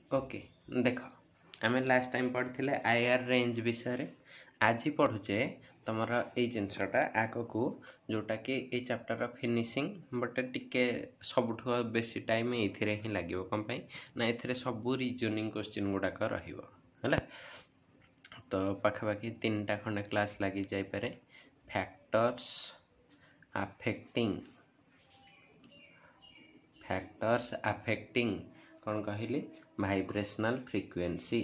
Okay देख आम last time पढ़ी आईआर रेंज विषय आज पढ़ुचे तुम ये जिनसटा आगक जोटा कि ये चैप्टर फिनिशिंग बट टिके सबुठ बेसी टाइम ये ही लगे कौन ना ये सब रिजनिंग क्वेश्चन गुड़ाक रहा तो पाखापाखि 3टा खंडे क्लास लगी जापे फैक्टर्स अफेक्टिंग कौन कहली vibrational frequency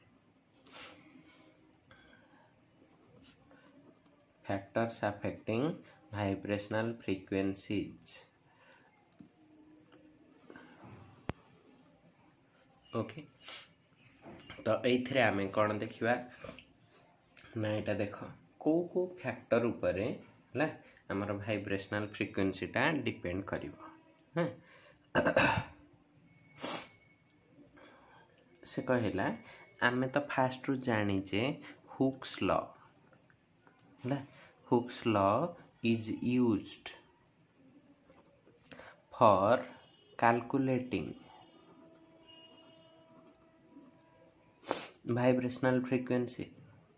factors affecting vibrational frequencies okay तो ये आम कौन देखा ना यहाँ देख को फैक्टर उपर है आमर वाइब्रेशनल फ्रीक्वेंसीटा डिपेंड कर से कहला आम तो फास्ट जानीचे Hooke's law Hooke's law is used for calculating vibrational frequency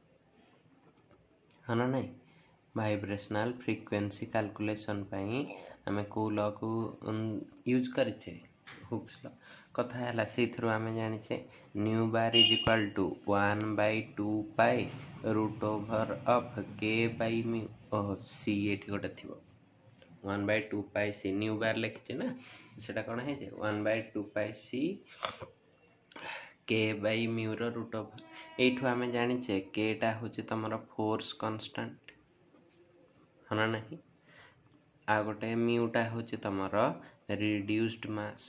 हाँ ना नहीं वाइब्रेशनल फ्रीक्वेंसी कैलकुलेशन पाई आम को लॉ को यूज करें हुक्स लॉ कथा है से आम जाने nu bar is equal to 1/2 pi root over of k by mu oh c ये गोटे थी 1/2 पाई सी न्यू बार लिखी ना सेटा कौन है 1/2 pi c k by mu root over यू आम जाने केटा हूँ तुम फोर्स कन्स्टांट हाँ ना नहीं आ गोटे म्यूटा हूँ तुम रिड्यूस्ड मास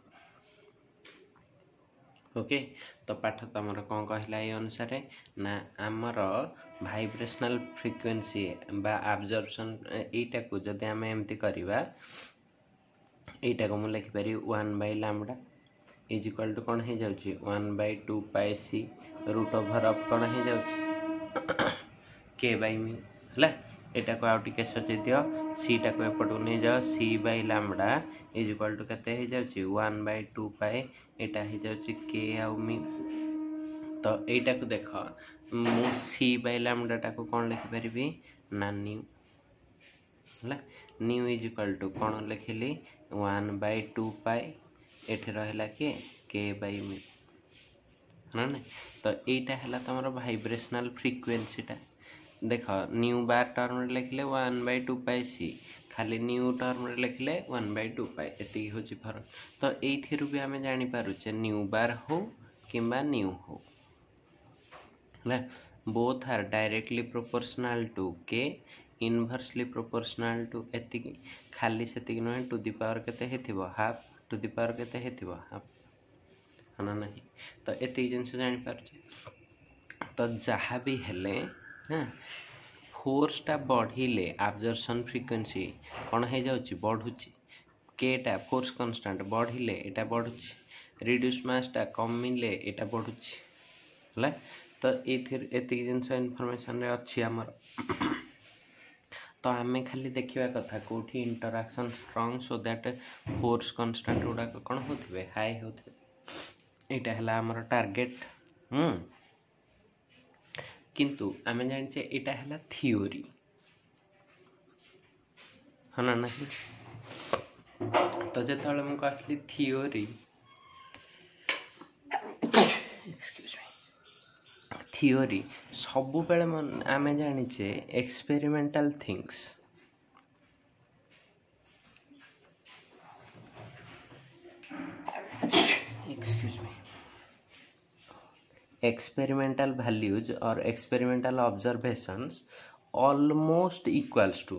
ओके तो पाठ तुम कौन कहला ये अनुसार ना आमर वाइब्रेशनल फ्रीक्वेंसी बा एब्जॉर्प्शन यटा को जदि आम एमती करवा यटा को मुझे लिखिपारि 1/λ इज इक्वल टू कौन हो जाऊँगी 1/2 pi c root over of कौन हो जाऊँगी के बाई म्यू है यहाँ को आउटे सजे दियो सीटा को एपटू नहीं जाओ c/λ इज इक्वल टू केते हो जाउची 1/2 पाई एटा हो जाउची के आउ म्यू तो यटा को देख मु c/λ टा को कौन लिखि परिबी ना न्यू है न्यू इज इक्वल टू कौन लिखिली 1/2 पाई एठी रहला के बाई म्यू है ना तो यटा है तुम वाइब्रेशनल फ्रीक्वेंसीटा देख न्यू बार टर्म लिखले 1/2 पाई सी खाली न्यू टर्म लिखले 1/2 पाई एति हूँ फरक तो ये भी आम जानीपे न्यू बार हो कि न्यू हो both are directly proportional to k inversely proportional to एति खाली से नुहे टू दी पावर केते हाफ टू दी पावर केते हाफ है ना नहीं तो ये जिन जानीपार तो जहाँ भी हेले हाँ फोर्सटा बढ़िले एब्जॉर्प्शन फ्रीक्वेंसी कौन हो जाउची बढ़ुची केटा फोर्स कांस्टेंट बढ़िले एटा बढ़ुची रिड्यूस मासटा कमिले एटा बढ़ुची है तो ये जिनस इनफॉरमेशन रे अच्छी आमर तो आम खाली देखा कथा कौटी interaction strong so that force constant गुड़ाक कौन होते हाई होते यहाँ है आमर टार्गेट किंतु आम जाने यहाँ है थियोरी हाँ ना नहीं तो जो मुझे कहली थियोरी थियोरी सबु बेले आम जाने experimental things excuse me experimental values or experimental observations almost equals to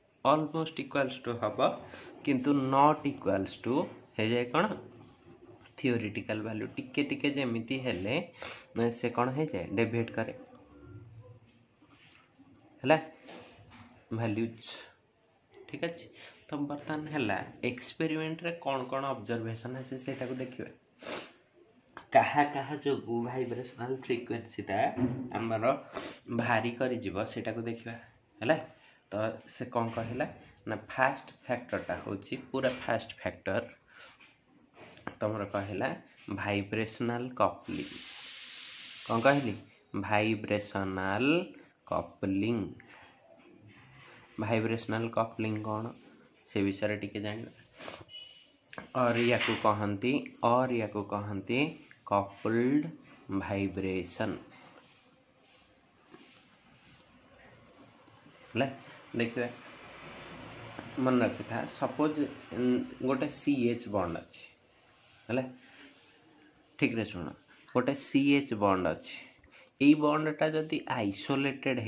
हबा किंतु not equals to है जाए कौन theoretical value टिके टिके जेमिति हेले से कौन है जाए डेविएट करे हला values ठीक अच्छे तो बर्तमान है एक्सपेरिमेंट रे कौन कौन ऑब्जर्वेशन है सेटा को देखिए कहा कहा जो वाइब्रेशनल फ्रीक्वेंसीटा आमर भारी कर सेटा को देखा है तो से कौन कहला ना फास्ट फैक्टरटा हूँ पूरा फास्ट फैक्टर तुम कहला ଭାଇବ୍ରେସନାଲ କପଲିଂ। କ'ଣ କହିଲି? ଭାଇବ୍ରେସନାଲ କପଲିଂ। ଭାଇବ୍ରେସନାଲ କପଲିଂ କ'ଣ ସେ ବିଷୟରେ ଟିକେ ଜାଣିବା। और याकू कहती कपल्ड भाइब्रेशन। देखिए मन रखी था सपोज गोटे CH बॉन्ड अच्छी है ठीक रे शुण गोटे CH बॉन्ड अच्छी यही बॉन्डटा जदि आइसोलेटेड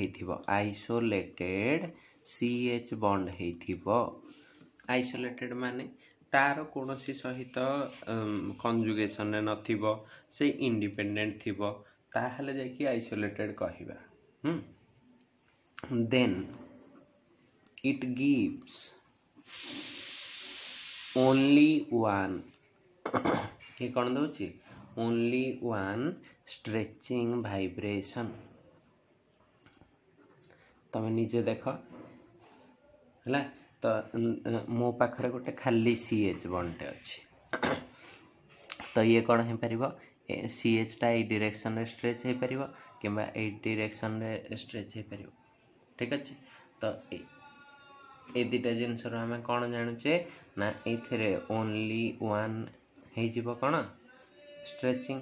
CH बॉन्ड हो आइसोलेटेड माने तार कौन सहित कंजुगेशन नथिबो से इंडिपेंडेंट थिबो ताहले जाकि आइसोलेटेड कहिबा। Then it gives only one ये कौन दउची ओनली वन स्ट्रेचिंग वाइब्रेशन। तमे निजे देख है तो मो पाखरे गोटे खाली CH बॉन्ड अच्छी तो ये कौन हो पार CH टा ये डायरेक्शन रे स्ट्रेच हो पार कि डायरेक्शन रे स्ट्रेच हो पार ठीक अच्छे। तो ये दुटा जिनस आम कौन जानूचे ना ये ओनली वन हो कौन स्ट्रेचिंग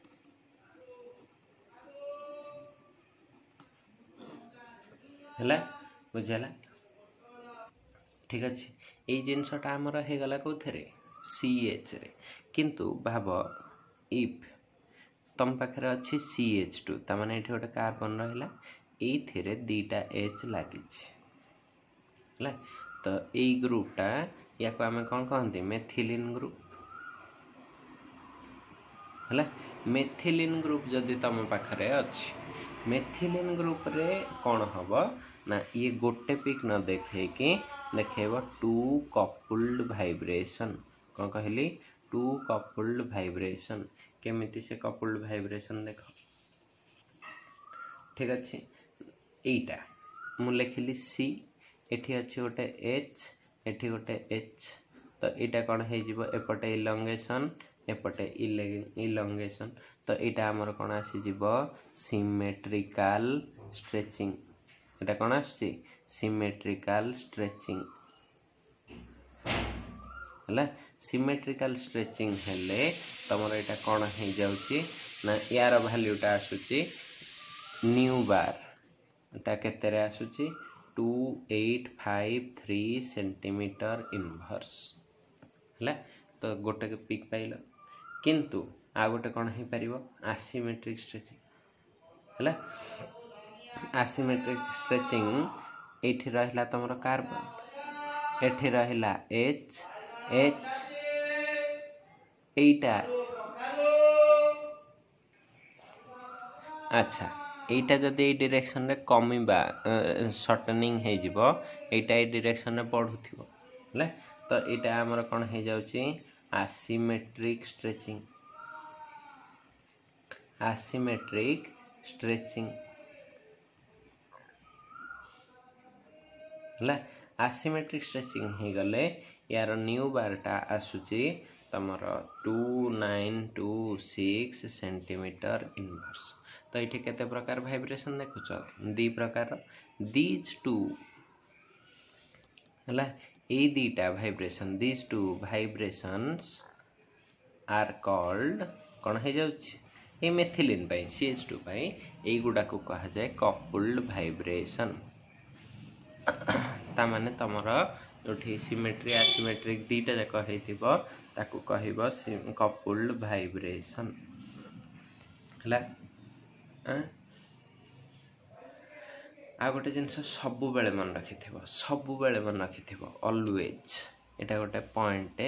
है बुझेगा ठीक अच्छे। ये जिनसटा आमर हो गला कौन CH रे किंतु भाव इफ तुम पाखे अच्छी CH2 तमाने ये गोटे कार्बन रहा ये दीटा H लगी तो यही ग्रुपटा या आम कौन कहते मेथिलीन ग्रुप है। मेथिलीन ग्रुप जदि तुम पाखे अच्छी मेथिलीन ग्रुप रे कौन हम ना ये गोटे पिक न देखेब टू कपल्ड वाइब्रेशन। कौन कहली टू कपल्ड वाइब्रेशन केमिति से कपल्ड वाइब्रेशन देख ठीक अच्छे। यहीटा मु लिखिली C एठी अच्छी गोटे H एठी गोटे H तो यहाँ कौन होपटे इलंगेशन एपटे इलंगेशन तो यहाँ आमर कौन आसीज सिमेट्रिकल स्ट्रेचिंग। यहाँ कौन आसी सिमेट्रिकल स्ट्रेचिंग है। सिमेट्रिकल स्ट्रेचिंग हेले तुम यहाँ कौन हो जाऊँगी ना यार भैल्यूटा आसूची न्यू बार एटा केते आसूची 2853 सेंटीमीटर इनवर्स है। तो गोटे पिक पाइल किंतु आ गोटे कौन हो पार आसिमेट्रिक स्ट्रेचिंग है। आसिमेट्रिक स्ट्रेचिंग ये रहा तुम कार्बन एठी रहा H एटा अच्छा एटा जदि ये डायरेक्शन रे कमिबा शॉर्टनिंग हो जीवो एटा ये डायरेक्शन रे बढ़ुथिबो है। तो यहाँ आमर कौन हो जाउची आसिमेट्रिक स्ट्रेचिंग है। आसिमेट्रिक स्ट्रेचिंग हो गले यार न्यू बारटा आसूची तमर 2926 सेंटीमीटर इनवर्स। तो ये केते प्रकार वाइब्रेशन देखुच दी प्रकार दीज टू है ये दीटा vibration these two vibrations are called कौन हो जाउची ये मेथिलीन पाई CH2 पाई ये गुडा को कहा जाए कपल्ड वाइब्रेशन। ता माने तमर जोठी सिमेट्री आसिमेट्रिक दीटा जाक होइथिबो ताकू कहइबो कपल्ड वाइब्रेशन है। आ गोटे जिनस सबु बेले मन रखि ऑलवेज एटा गोटे पॉइंट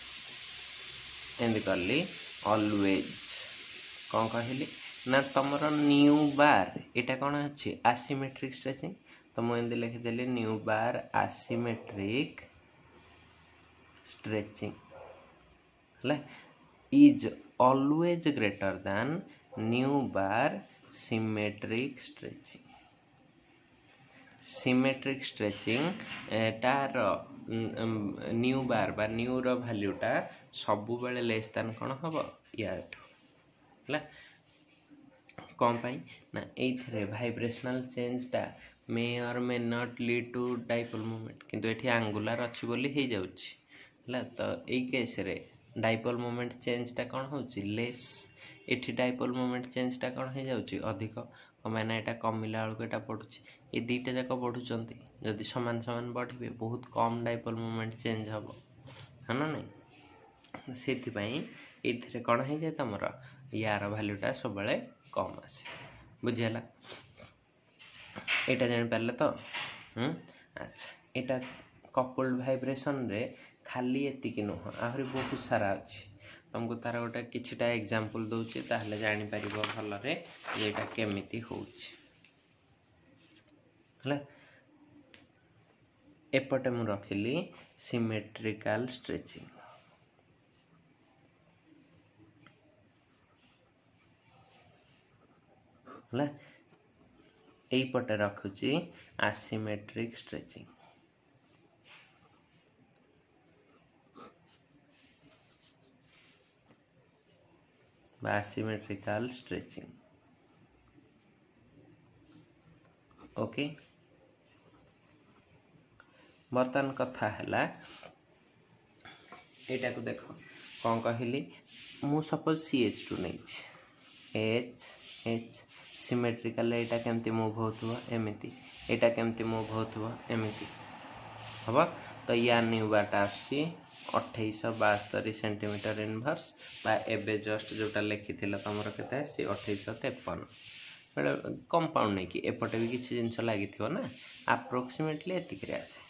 एंड करली ऑलवेज कौन कहली ना तुमर न्यू बार एटा कौन अच्छी आसिमेट्रिक स्ट्रेचिंग तो मुझे लिखिदेली न्यू बार आसिमेट्रिक स्ट्रेचिंग है is always greater than nu bar symmetric stretching. Symmetric stretching तार न्यू बार बा न्यू रो वैल्यूटा सबु बेले लेस दैन कौन हम या कौन पाई ना ये भाइब्रेशनल चेंजटा may or may not lead to dipole moment किंतु एठी एंगुलर अच्छी बोली हो जाउछि हला तो एई केस रे डाइपोल मोमेंट चेंजटा कौन होउछि लेस एठी डाइपोल मोमेंट चेंजटा कौन हो जाउछि अधिक मैंने यहाँ कमिला बेलू यहाँ बढ़ुची ये दुईटा जाक बढ़ुंट जदि सामान सामान बढ़े बहुत कम डाइपोल मोमेंट चेंज हम है ना नहीं से ये कौन हो जाए तुम यार भैल्यूटा सब कम आसे बुझीगला यहाँ जापारे तो अच्छा यहाँ कपल्ड वाइब्रेशन रे खाली एतिक नुह आहरी बहुत सारा अच्छी तुमको तार गोटे किछिटा एग्जांपल दूची ताहले जानि परिबो भलरे एटा केमिति होउची हला एपटे मु रखिली सिमेट्रिकल स्ट्रेचिंग हला एई पटे रखुची asymmetric stretching asymmetrical stretching okay बर्तन कथा है एटा को देख कौन कहली मु सपोज CH2 नहीं एच एच सिमेट्रिकल एटा केमती मूव होथुवा एमिति एटा केमती मूव होथुवा एमिति हबा तो या न्यू बाटा आसी 2872 सेंटीमीटर इनवर्स बा एबे जस्ट जोटा लिखी तुम के 2853 बेले कंपाउंड नहीं कि एपटे भी किसी जिनस लगी ना अप्रोक्सीमेटली एतिक आसे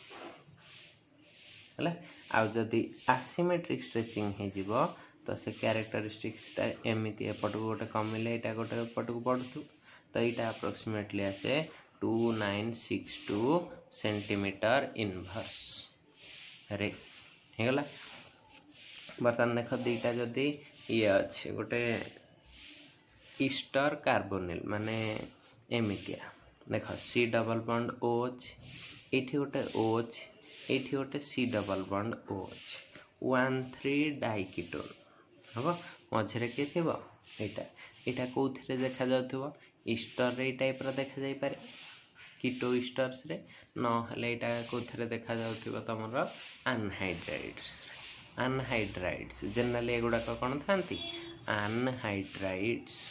आउ जदि एसिमेट्रिक स्ट्रेचिंग हो तो से क्यारेक्टरिस्टिक्सटा एमती एपट को गोटे कमिले यहाँ गोटे एपट को बढ़ु तो यहाँ अप्रोक्सीमेटली आसे 2962 सेंटीमीटर इनवर्स रे हेगला बर्तमान देख दीटा जदि ये अच्छे गोटे ईस्टर कार्बोनिल माने एमितिया देख सी डबल बॉन्ड ओ ये गोटे ओ ये गोटे C double bond O 1,3 diketone हम मझे किए थी यहाँ कौन देखा जाऊ ईस्टर रे टाइप देखा जाई पारे कीटो ईस्टर्स रे नहले यहाँ कौन देखा जाऊ तुम अनहाइड्राइड्स अनहाइड्राइड्स जनरली एगुड़ाक कौन था अनहाइड्राइड्स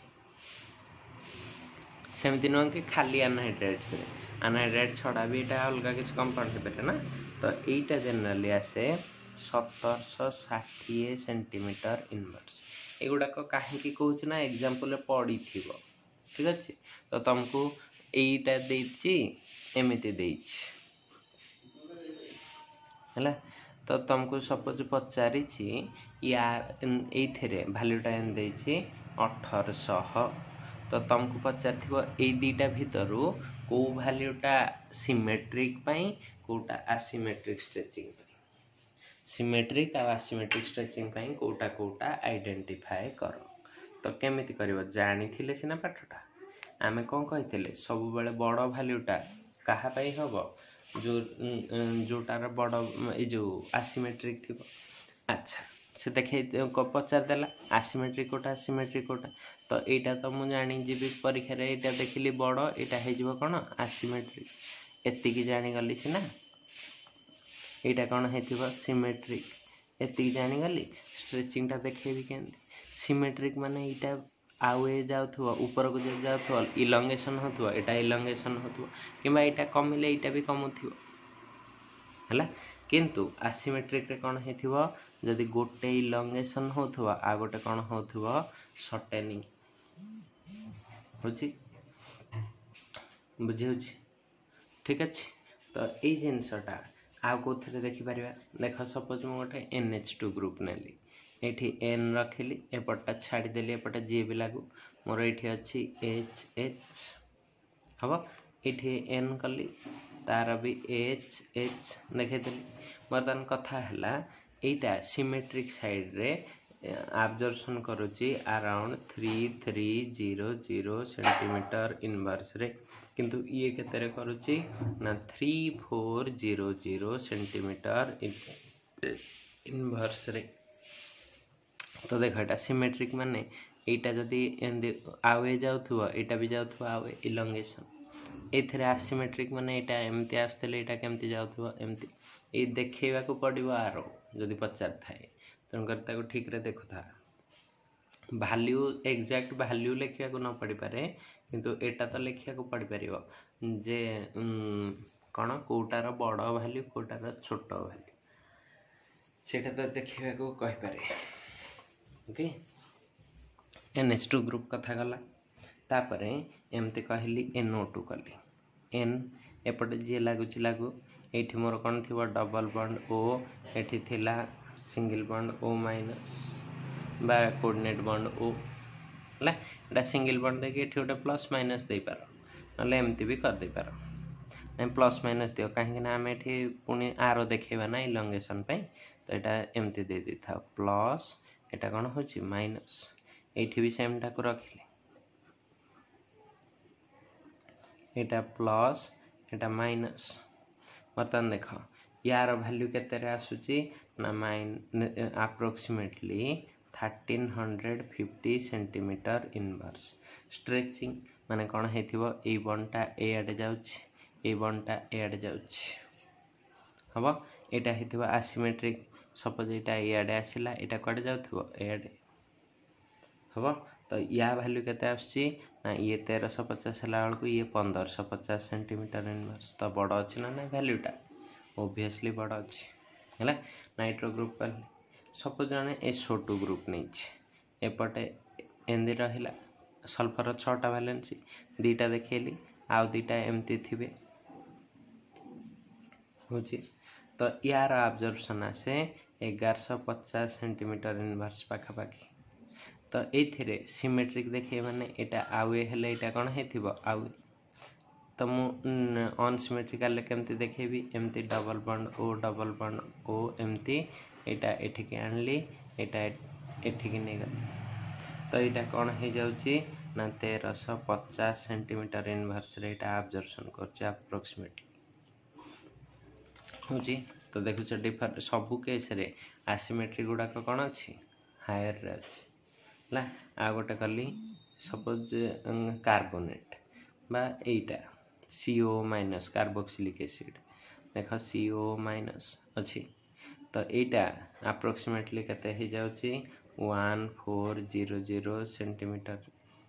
सेमती नुह कि खाली अनहाइड्राइड्स रे अनहाइड्राइड छड़ा भी यहाँ अलग किसी कंपाउंड हो पारे ना तो यहाँ जनरली आसे 1760 सेंटीमीटर इनवर्स एगुड़ाक कहीं कौच ना एग्जांपल पड़ी थी ठीक अच्छे तो तुमको यहीटा देती एमती देती है तो तुमको सपोज पचारि यार ये भैल्यूटा एन 1800 तो तुमको पचार ये दुईटा भितर कौ भैल्यूटा सिमेट्रिक कौटा एसिमेट्रिक स्ट्रेचिंग सिमेट्रिक आ एसिमेट्रिक स्ट्रेचिंग कौटा कौटा आइडेंटिफाई कर तो केमिति करिवो जानी थिले सिना पाठटा आमे कौन कही सब बेले बड़ भैल्यूटा कहा पाई हम जो जोटार बड़ ये जो एसिमेट्रिक थी अच्छा से देखे पचार देला एसिमेट्रिक कोटा एसिमेट्रिक कोटा तो यहाँ तो मुझे जानी परीक्षा यहाँ देखिली बड़ यहाँ हो कौन एसिमेट्रिक एतिकी जानीगली सीना यहाँ कौन हो सिमेट्रिक एतिकी जानीगली स्ट्रेचिंगटा देखेबी केमती सिमेट्रिक माने यहाँ आउ ए जाऊ ऊपर को जो जाऊ इलंगेशन हो यहाँ इलंगेशन हो कि यहाँ कमिले यहाँ भी कमुथो है किंतु एसिमेट्रिक रे कौन हो जदि गोटे इलंगेशन हो आ गोटे कौन हो शॉर्टेनिंग बुझी बुझी ठीक अच्छे तो ये जिनसटा आउ कौन देखिपर देख सपोज मुझे गोटे NH2 ग्रुप नेली ये एन रखिली एपटा छाड़देली एपटे जी भी लागू मोर ये अच्छी HH हम ये एन कली तार भी HH देखी बर्तमान कथा है यहाँ सिमेट्रिक साइड रे एब्जॉर्प्शन करुच्ची अराउंड 3300 सेंटीमीटर इनवर्स रे किंतु ये केते करुच्ची ना 3400 सेंटीमीटर इनवर्स रे तो देख एटा सिमेट्रिक माने एटा जदि एंदी आवे जाउथुवा एटा भी जाउथुवा आवे इलोंगेशन एथरे एसिमेट्रिक माने एटा एमती आस्तले एटा केमती जाउथुवा एमती ए देखैबा को पड़िबो आरो जदि पचार थाए तन कर ताको ठीक रे देखुथा वैल्यू एग्जैक्ट वैल्यू लेखिया को न पड़ी पारे किंतु एटा तो लेखिया को पड़ी परिबो जे कौन कोटार बड़ वैल्यू कोटार छोट वैल्यू सेटा तो देखिबा को कहि पारे ओके NH2 ग्रुप कथा गला तापरे एमते कहली NO2 कली N एपटे जे लागुची लागू एठी मोर कोन थिबो डबल बॉन्ड O एठी थिला सिंगल बॉन्ड O माइनस बा कोऑर्डिनेट बॉन्ड O ला एटा सिंगल बॉन्ड देखि एठी ओटे प्लस माइनस दे पारो नले एमती भी कर दे पारो नै प्लस माइनस दियो काहे ना हम एठी पुनी आरो देखेबा ना इलोंगेशन पे तो एटा एमती दे दी था प्लस एटा कोन होची माइनस एठी भी सेम टा को रखिले एटा प्लस एटा माइनस बर्तन देख यार वैल्यू केते रे आसुची ना अप्रोक्सीमेटली 1350 सेंटीमीटर इनवर्स स्ट्रेचिंग माने कोन हेथिबो ए बॉन्डटा ए आडे जाउची ए बॉन्डटा ए आडे जाउची हबो एटा हेथिबो एसिमेट्रिक सपोज एटा ए आडे आसिला एटा कोडे जाउथबो ए आडे हबो तो या वैल्यू केते आछी ना ये 1350 हला बेलको ये 1550 सेंटीमीटर इनवर्स तो बड़ अछि ना वैल्यूटा ऑब्वियसली बड़ अछि हला नाइट्रो ग्रुप पर सपोज जाने SO2 ग्रुप नै छै एपटे एंदी रहिला सल्फर 6टा वैलेंसी दीटा देखेली आउ दीटा एमती थिबे होची तो यार ऑब्जर्वेशन आसे 1150 सेंटीमीटर इनवर्स पाखा पाखी तो एथिरे सिमेट्रिक देखे माने एटा आवे हेले एटा कोन हेथिबो आवे तो मु अनसिमेट्रिकल केमती देखेबी एमती डबल बॉन्ड O एमती एटा एठी के आनली एटा एठी के ने तो एटा कोन हे जाउची ना 1350 सेंटीमीटर इनवर्स रे एटा ऑब्जर्वेशन करछ अप्रोक्सीमेटली होची तो देखु छ डिफर सब केस रे एसिमेट्रिक गुडा को कोन अछि हायर रे अछि ला आ गोटे कली सपोज कार्बोनेट बा एटा CO माइनस कार्बोक्सिलिक एसिड देख CO माइनस अछि तो एटा अप्रोक्सीमेटली कते हे जाउची 1400 सेंटीमीटर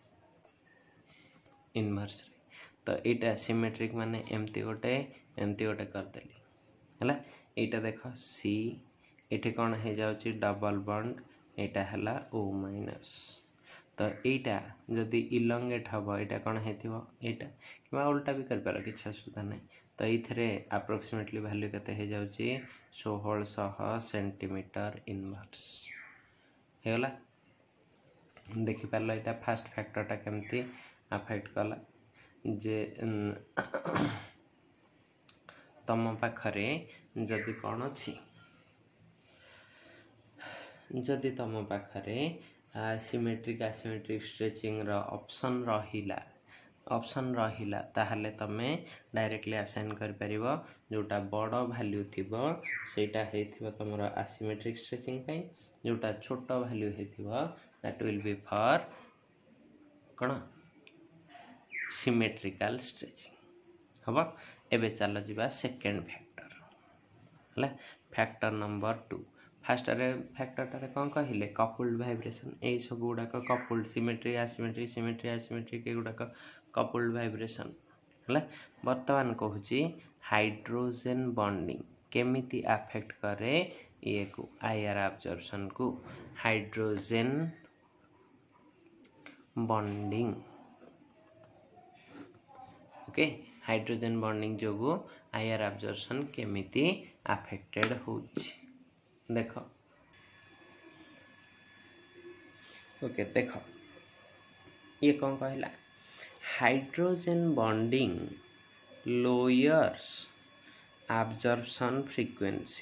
इनवर्स तो एटा सिमेट्रिक माने एमती गोटे कर देली हला एटा देख C एठी कोन हे जाउची डबल बॉन्ड एटा हला O माइनस तो एटा जदि इलोंगेट हबो एटा कोन हेथिबो एटा किबा उल्टा भी कर पारो किछ असुविधा नै तो इथरे अप्रोक्सीमेटली वैल्यू कते हे जाउची 1600 सेंटीमीटर इनवर्स हेला देखि पारलो एटा फर्स्ट फैक्टरटा केमती अफेक्ट कला जे तम पाखरे जदि कोन अछि जदि तम पाखरे सिमेट्रिक एसिमेट्रिक स्ट्रेचिंग रो ऑप्शन रहिला ताहले तमे डायरेक्टली असाइन कर परिबो जोटा बड़ वैल्यू थिबो सेटा हेथिबो तमरो एसिमेट्रिक स्ट्रेचिंग पई जोटा छोट वैल्यू हेथिबो दैट विल बी फॉर कोन सिमेट्रिकल स्ट्रेचिंग हबो एबे चलो जिबा सेकंड फैक्टर हला फैक्टर नंबर 2 फर्स्ट रे फैक्टर टारे कोन कहिले कपल्ड वाइब्रेशन ए सब गुडा को कपल्ड सिमेट्री एसिमेट्री के गुडा को कपल्ड वाइब्रेशन हला वर्तमान कहूची हाइड्रोजन बॉन्डिंग केमिति अफेक्ट करे ये को आईआर ऑब्जर्वेशन को hydrogen bonding okay hydrogen bonding जोगु आईआर ऑब्जर्वेशन केमिति अफेक्टेड होची देखो ओके देखो ये कौन कहला hydrogen bonding lowers observation frequency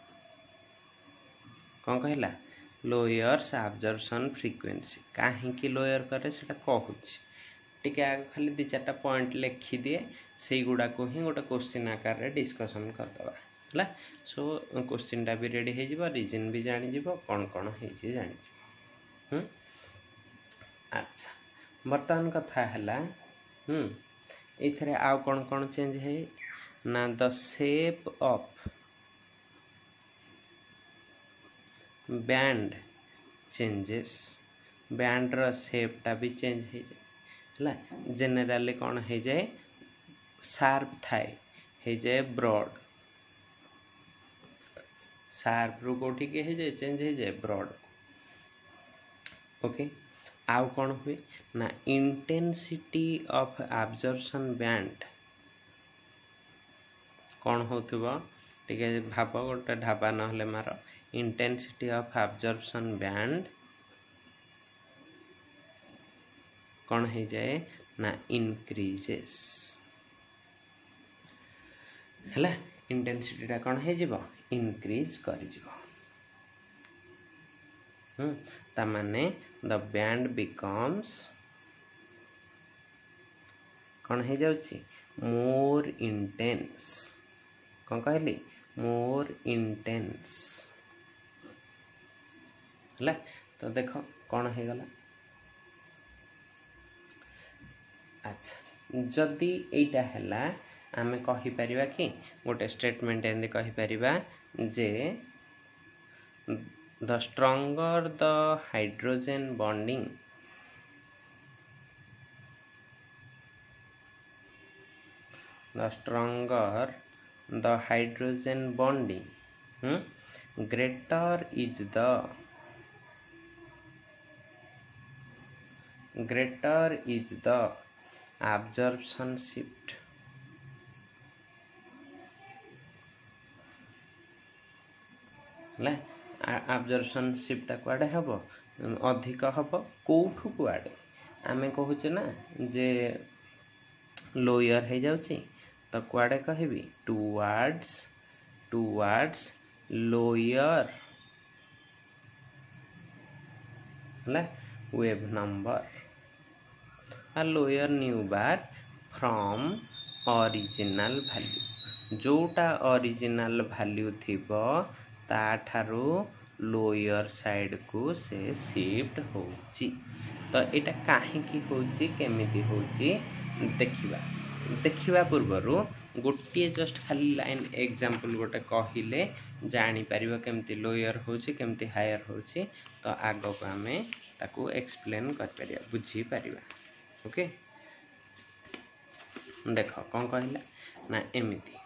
कौन कहला लोयर्स ऑब्जर्वेशन फ्रीक्वेंसी काहे की लोयर करे सेटा कहूची टिके आगे खाली 2-4टा पॉइंट लिखि दिए सेई गुडा को ही गोटे क्वेश्चन आकार रे डिस्कशन कर दबा हला सो क्वेश्चन टा भी रेडी हे जिवो रीजन भी जानि जिवो कोन कोन हे जे जानि अच्छा बर्तमान कथा है ये आउ कौन कौन चेंज है ना the shape of band changes band रो शेपटा भी चेंज हो जाए जेनेराली कौन हो जाए शार्प थाए हो जाए ब्रॉड शार्प रु कोठी के हो जाए चेंज हो जाए ब्रॉड ओके आउ कौन हुए ना इंटेंसिटी ऑफ एब्जॉर्प्शन बैंड कौन होथिबो टिके भाव गोटे ढाबा नहले मार इंटेंसिटी ऑफ एब्जॉर्प्शन बैंड कौन हो जाए ना इंक्रीजेस है इंटेंसिटी कौन हो इंक्रीज कर तामाने द बैंड बिकम्स कौन हो जाउची मोर इंटेंस कौन कहली मोर इंटेंस है तो देख कौन हो गला अच्छा जदि एटा हैला आमे कहि परिबा कि गोटे स्टेटमेंट एंदी कहि परिबा जे the stronger the hydrogen bonding the stronger the hydrogen bonding greater is the absorption shift absorption shift कुआडे हबो अधिक हबो कोठु कुआडे आमे कहूचे ना जे लोअर हो जाउची तो कुआडे कहबी टुवर्ड्स लोअर वेव नंबर आ lower nu bar from original value जोटा ओरिजिनल वैल्यू थिबो ता ठारू लोअर साइड को से शिफ्ट होची तो एटा काहे की होची केमिति होची देखिबा पूर्वरु गोटे जस्ट खाली लाइन एग्जांपल गोटे कहिले जानी परिबो केमति लोअर होची केमति हायर होची तो आगो को हमें ताको एक्सप्लेन कर परिया बुझी परिबा ओके देखो कौन कहला ना एमिति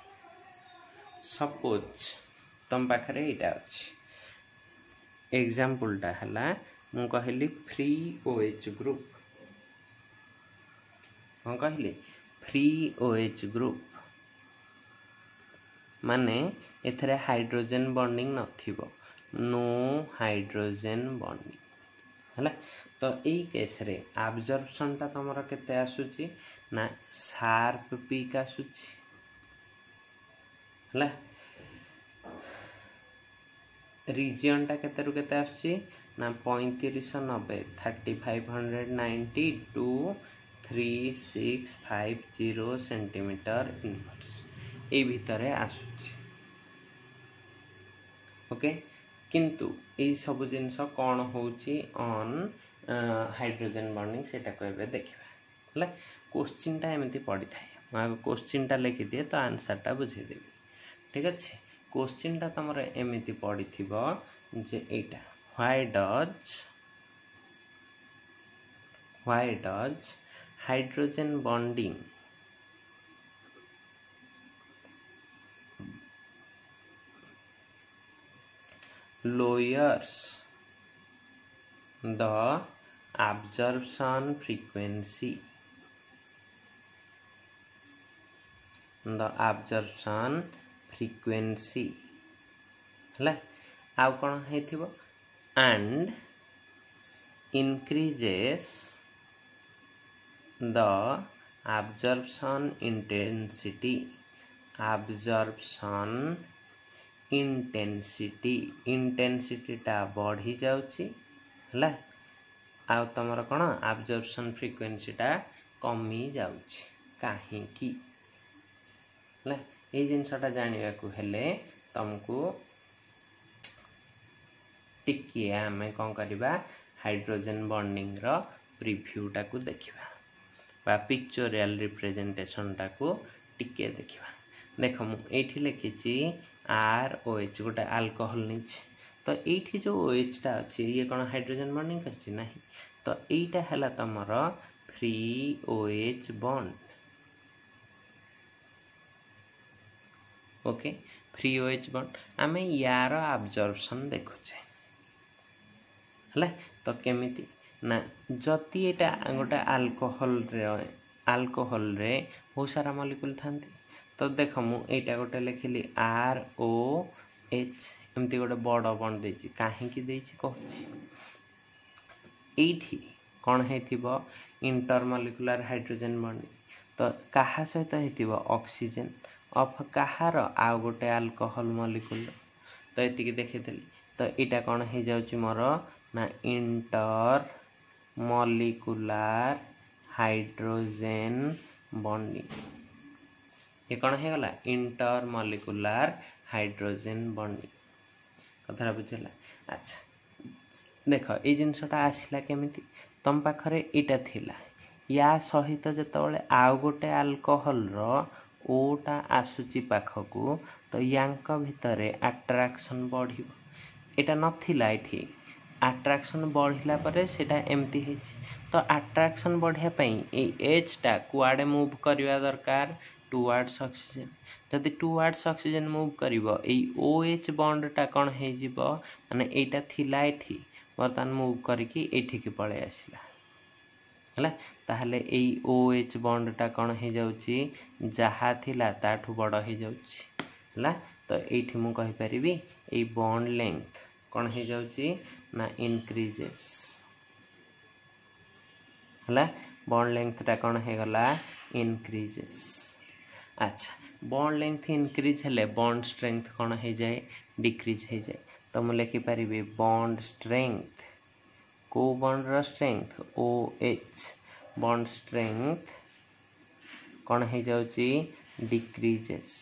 सपोज तुम पाखरे एटा अछि एग्जांपलटा हला मु कहली फ्री ओएच ग्रुप कौन कहली फ्री ओएच ग्रुप माने एथरे हाइड्रोजन बॉन्डिंग नथिबो नो हाइड्रोजन बॉन्डिंग हला तो एई केस रे एब्जॉर्प्शन ता तमरा केते आसुची ना शार्प पीक आसुची हला रीजन टा केते रु केते आसुची ना 3590 3590 टू 3650 सेंटीमीटर इनवर्स ए भितरे आसुची ओके किंतु ए सब जिनस कौन होची ऑन हाइड्रोजन बॉन्डिंग सेटा को एबे देखिबा हला क्वेश्चन टा एमिति पड़ी थाए मागो क्वेश्चन टा लिखि दिए तो आंसर टा बुझे देबी ठीक अछि क्वेश्चन टा तमरे एमिति पड़ी थिबो जे एटा why does hydrogen bonding lowers the absorption frequency हला आउ कौन है थिबो and increases the absorption intensity टा बढ़ी जाउची हला आउ तमरा कोन एब्जॉर्प्शन फ्रीक्वेंसी टा कमी जाउची काहे की हला ए जिनसटा जानिबा को हेले तुमको टिकिए आमे कोन करबा हाइड्रोजन बॉन्डिंग रो प्रिव्यूटा को देखिबा बा पिक्चोरियल रिप्रेजेंटेशन टाको टिके देखिबा। देख मु एठी लिखिछि ROH गोटे अल्कोहल नीचे तो एठी जो OH टा अछि ये कोन हाइड्रोजन बॉन्डिंग करछि नाही तो एटा हला तमर फ्री OH बॉन्ड। ओके फ्री OH बॉन्ड आमे यार अब्जॉर्प्शन देखुछे हला तो केमिति ना जति एटा गोटे अल्कोहल रे बहुत सारा मॉलिक्यूल थांती तो देख मु एटा गोटे लिखिली ROH एमती गोटे बड़ बॉन्ड देछि काहे कि देछि कहछि एठी कोन हेतिबो इंटरमॉलिक्यूलर हाइड्रोजन बॉन्ड तो काहा सहित हेतिबो ऑक्सीजन ऑफ काहार आ गोटे अल्कोहल मॉलिक्यूल तो एति कि देखि देली तो एटा कोन हे जाउची मोर ना इंटर मॉलिक्यूलर हाइड्रोजन बॉन्डिंग ये कौन है गला इंटर मॉलिक्यूलर हाइड्रोजन बॉन्डिंग कथा बुझला। अच्छा देख ए जिनसटा आसिला केमिति तम पाखरे एटा थिला या सहित जेतबेले आ गोटे अल्कोहल रो ओटा आसुची पाखकू तो यांक भितरे अट्रैक्शन बढ़िबो एटा नथिला एठी अट्रैक्शन बढ़िला परे सेटा एमती हेछि तो अट्रैक्शन बढ़िया पई ए एच टा कुआडे मूव करबा दरकार टुवर्ड्स ऑक्सीजन जदि टुवर्ड्स ऑक्सीजन मूव करिवो ए OH बॉन्ड टा कोन हे जिवो माने एटा थिला एठी बर्तन मूव करिकि एठी के पळे आसिला हला ताहले ए OH बॉन्ड टा कोन हे जाउची जहा थिला ताठू बड़ हे जाउची हला तो एठी मु कहि परिबी ए बॉन्ड लेंथ कोन हे जाउची ना इंक्रीजेस हला बॉन्ड लेंथ टा कोन हे गला इंक्रीजेस। अच्छा बॉन्ड लेंथ इंक्रीज हेले बॉन्ड स्ट्रेंथ कोन हे जाए डिक्रीज हे जाए तो मु लिखि परिबे बॉन्ड स्ट्रेंथ को बॉन्ड रो स्ट्रेंथ OH बॉन्ड स्ट्रेंथ कोन हे जाउची डिक्रीजेस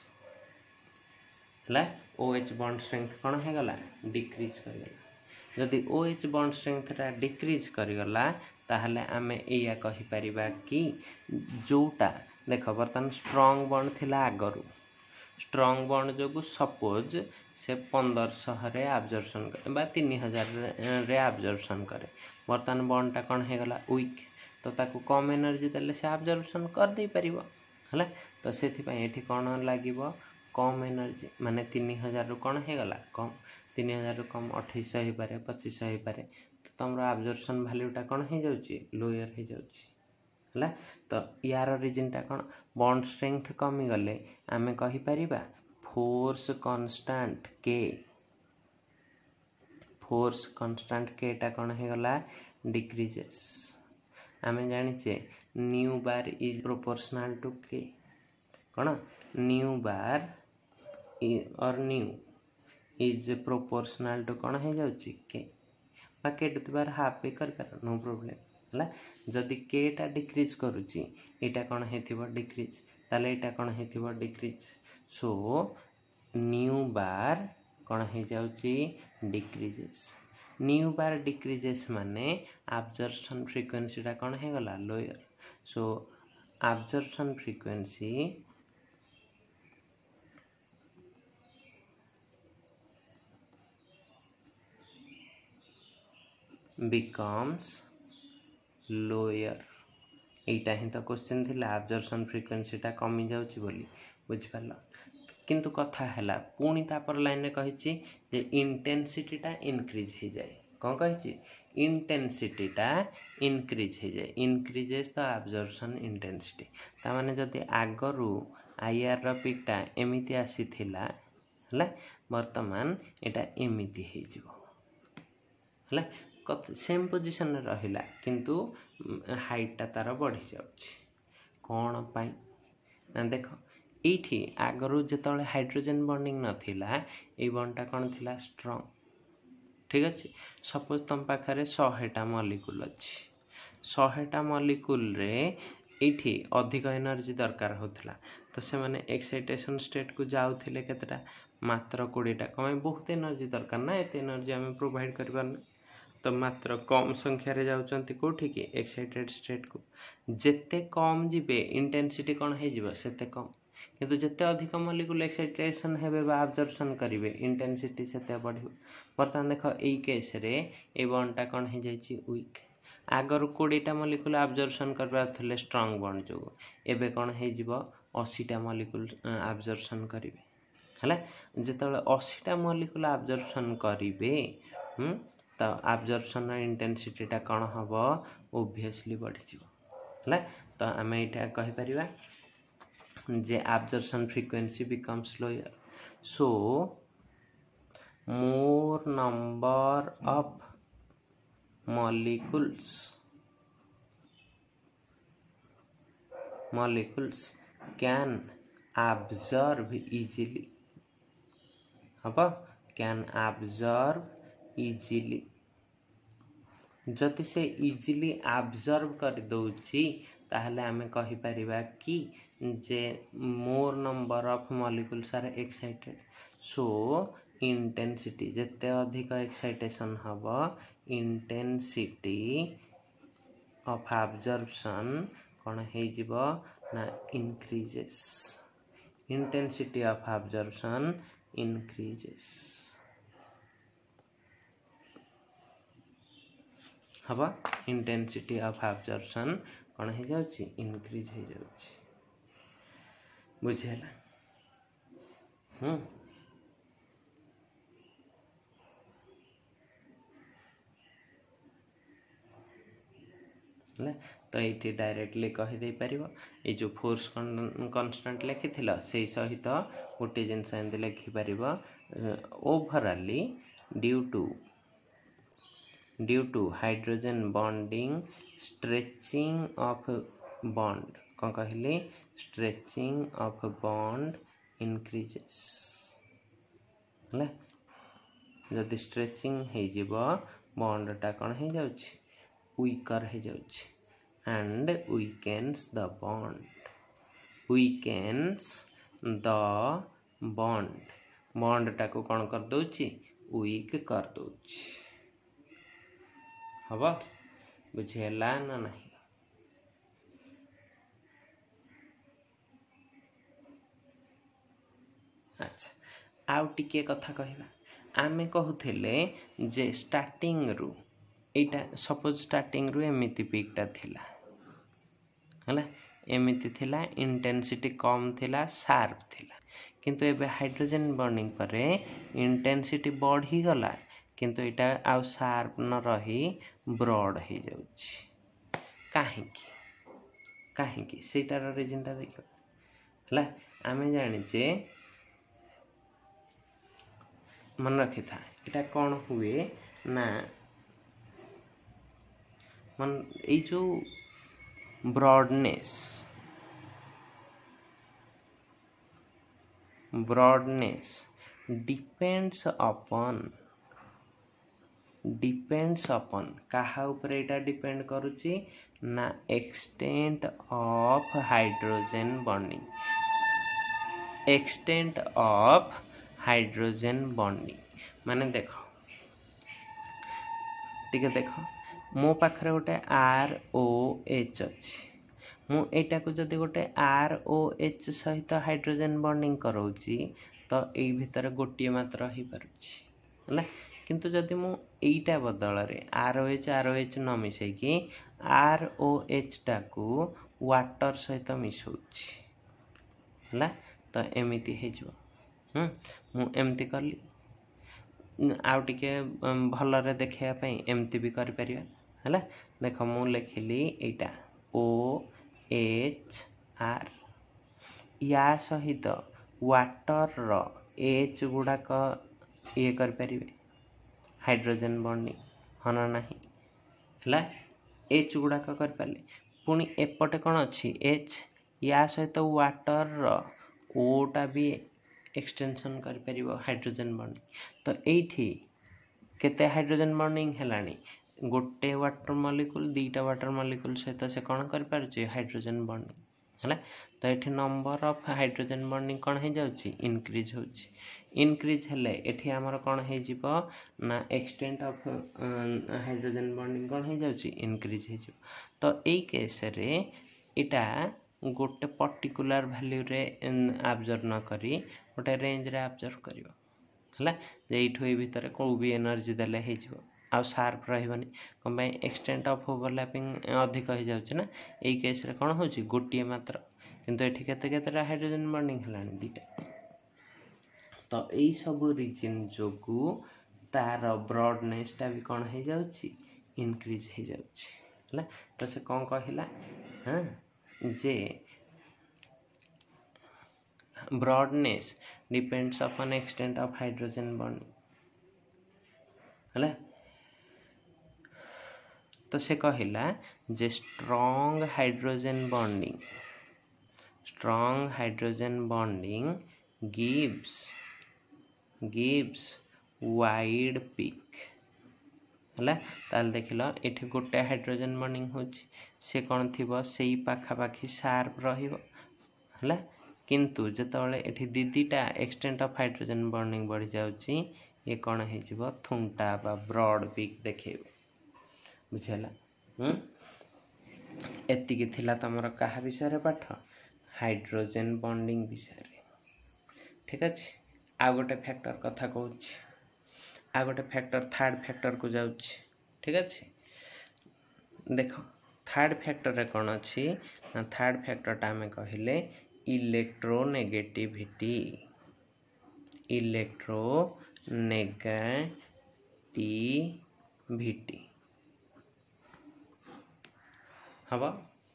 हला OH बॉन्ड स्ट्रेंथ कोन हे गला डिक्रीज कर गला जदि OH बॉन्ड स्ट्रेंथ रा डिक्रीज कर गला ताहले आमे एया कहि परिबा कि जोटा देख बर्तन स्ट्रॉन्ग बॉन्ड थिला आगरु स्ट्रॉन्ग बॉन्ड जोगु सपोज से 1500 रे अब्जॉर्प्शन करे बा 3000 रे अब्जॉर्प्शन करे बर्तन बॉन्ड टा कोन हे गला वीक तो ताकू कम एनर्जी देले से अब्जॉर्प्शन कर दे परिबो हला तो सेथि पय एठी कोन लागिवो कम एनर्जी माने 3000 रु कोन हे गला कम 3000 रु कम 2800 हे पारे 2500 हे पारे तो तमरा अब्जॉर्प्शन वैल्यू टा कोन हे जाउची लोअर हे जाउची हला तो यार रीजन टा कोन बॉन्ड स्ट्रेंथ कमी गले आमे कहि परिबा फोर्स कांस्टेंट के टा कोन हे गला डिक्रीजेस आमे जानि छे nu bar is proportional to k कोन न्यू बार और न्यू इज प्रोपोर्शनल टू कोन हे जाउची के बाकी टू बार हाफ पे कर कर नो प्रॉब्लम हला जदि के टा डिक्रीज करूची एटा कोन हेथिबो डिक्रीज ताले एटा कोन हेथिबो डिक्रीज सो न्यू बार कोन हे जाउची डिक्रीजेस न्यू बार डिक्रीजेस माने अब्जॉर्प्शन फ्रीक्वेंसी टा कोन हे गला lower so absorption frequency becomes lower एटा ही तो क्वेश्चन थिला अब्जॉर्प्शन फ्रीक्वेंसी टा कमी जाउची बोली बुझ पाला किंतु कथा हैला पुणी तापर लाइन में कहिची जे इंटेंसिटी टा इंक्रीज हे जाए कोन कहिची इंटेंसिटी टा इंक्रीज हे जाए इंक्रीजेस द अब्जॉर्प्शन इंटेंसिटी ता माने जदी आगरु आईआर रो पिक टा एमिति आसी थिला हला वर्तमान एटा एमिति हे जिवो हला सेम पोजिशन में रहिला किंतु हाइट टा तार बढ़ी जाउची कोन पाई ना देखो एठी आगरु जेतले हाइड्रोजन बॉन्डिंग नथिला ए बॉन्ड टा कोन थिला स्ट्रांग ठीक अछि सपोज तम पाखरे 100 टा मॉलिक्यूल अछि 100 टा मॉलिक्यूल रे एठी अधिक एनर्जी दरकार होतला तो से माने एक्साइटेशन स्टेट को जाउथिले केतटा मात्र 20 टा कमे बहुत एनर्जी दरकार ना एते एनर्जी हम प्रोवाइड करबार तो मात्र कम संख्यार जाउचंती कोठी की एक्साइटेड स्टेट को जेते कम जिबे इंटेंसिटी कौन हो सेते कम किंतु जेते अधिक मॉलिक्यूल एक्साइटेशन हेबे बा अब्जॉर्प्शन करिवे इंटेंसिटी सेते बढ़िबो। बर्तमान देख एई केस रे ए बॉन्डटा कौन हो जाइछि वीक आगर 20टा मॉलिक्यूल अब्जॉर्प्शन करबा थले स्ट्रांग बॉन्ड जो एबे कौन हो जिवो 80टा मॉलिक्यूल अब्जॉर्प्शन करिवे हला जेतले 80टा मॉलिक्यूल अब्जॉर्प्शन करिवे तो अब्जॉर्प्शन इंटेंसिटी टा कौन हम ओब्वियसली बढ़ी है तो आम यहाँ कहीपर जे absorption frequency becomes lower so more number of molecules can absorb easily हम can absorb easily जदि से इजिली अब्जर्व कर दउची ताहले आमे कहि परिबा कि जे more number of molecules are excited so intensity जेते अधिक एक्साइटेशन हबो इंटेंसिटी ऑफ अब्जर्प्शन कोन हे जिवो ना increases intensity of absorption increases हवा इंटेंसिटी ऑफ अब्जॉर्प्शन कौन हो जाउची इंक्रीज हो जाउची बुझेला तो ये डायरेक्टली कहीदे पार ये जो फोर्स कन्स्टांट लिखी से सहित गोटे जिनस एमती लिखिपर overall due to hydrogen bonding stretching of bond कौन कहली स्ट्रेचिंग ऑफ बॉन्ड इंक्रीजेस जदि स्ट्रेचिंग हो बॉन्डटा कौन हो जाउछि वीकर हो जाउछि and weakens the bond टाको कौन कर दउछि वीक कर दउछि हबा बुझेला ना नहीं अच्छा आउ टिके कथा कहबा आमे कहूथिले जे स्टार्टिंग रु एटा सपोज स्टार्टिंग रु एमिति पीकटा थिला हला एमिति थिला इंटेंसिटी कम थिला शार्प थिला किंतु एबे हाइड्रोजन बॉन्डिंग परे इंटेंसिटी बढ़ी गला किंतु एटा आउ शार्प न रही ब्रॉड हो जाउछि काहेकि सेटार रीजनटा देखियो हला आमे जानिचे मन रखि था एटा कौन हुए ना मन ए जो ब्रॉडनेस डिपेंड्स अपॉन कहा ऊपर एटा डिपेंड करूची ना एक्सटेंट ऑफ हाइड्रोजन बॉन्डिंग माने देखो ठीक है देखो मो पाखरे गोटे ROH अच्छी मु एटा को जदि गोटे ROH सहित हाइड्रोजन बॉन्डिंग कराउची तो एई भितर गोटे मात्र ही पारुची हला किंतु जदि मु एटा बदल रे ROH न मिसै कि ROH टाको वाटर सहित मिसौची हला तो एमिति हे जो मु एमती करली आउ टिके भल रे देखिया पई एमती भी करि परिया हला देखो मु लिखिली एटा OHR या सहित वाटर रो H गुडाक ये कर परिबे हाइड्रोजन बॉन्डिंग हना नाही हला H गुडाक कर पाले पुनी एपटे कोन अछि H या सहित वाटर रो O टा भी एक्सटेंशन कर परिबो हाइड्रोजन बॉन्डिंग तो एठी केते हाइड्रोजन बॉन्डिंग हेलानी गोटे वाटर मॉलिक्यूल दीटा वाटर मॉलिक्यूल सहित से कौन कर पारुचे हाइड्रोजन बॉन्डिंग है। तो ये नंबर ऑफ हाइड्रोजन बॉन्डिंग कौन हो जाउची इंक्रीज होची। इंक्रीज हेले एठी हमर कौन हो जिवो ना एक्सटेंट ऑफ हाइड्रोजन बॉन्डिंग कौन हो जाउची इंक्रीज हो जिवो। तो एई केस रे इटा गोटे पर्टिकुलर वैल्यू रे ऑब्जर्व न करी गोटे रेंज रे ऑब्जर्व करिवो है। जे इठो ए भितर को भी एनर्जी देले हे जिवो आ शार्प रहबनी कम भाई एक्सटेंट ऑफ ओवरलैपिंग अधिक हो जाउची ना। एई केस रे कौन होची गोटिए मात्र किंतु एठी केते केतेटा हाइड्रोजन बॉन्डिंग हलानी दीटा। तो यही सब रीजन जोगु तार ब्रॉडनेस टा भी कौन हो जाउची इंक्रीज हो जाउची है। तो से कौन कहला हाँ जे broadness depends upon extent of hydrogen bonding है। तो से कहला जे strong hydrogen bonding gives wide peak है। ताल देख लो ये गोटे हाइड्रोजन बॉन्डिंग होची से कौन थी से पाखापाखि शार्प रहिबो है। किंतु जतबले एठी दीदीटा एक्सटेंट ऑफ हाइड्रोजन बॉन्डिंग बढ़ी जाउची ये कौन हो जिवो थुंटा बा ब्रॉड पिक देखेबो बुझला। एतिकी थिला तमर कहा विषय रे पाठ हाइड्रोजन बॉन्डिंग विषय रे ठीक अछि। आ गोटे फैक्टर कथा कहूँ आ गोटे फैक्टर थर्ड फैक्टर को जाउछि ठीक अछि। देख थर्ड फैक्टर रे कौन अछि ना थर्ड फैक्टर टा में कहले इलेक्ट्रोनेगेटिविटी हवा।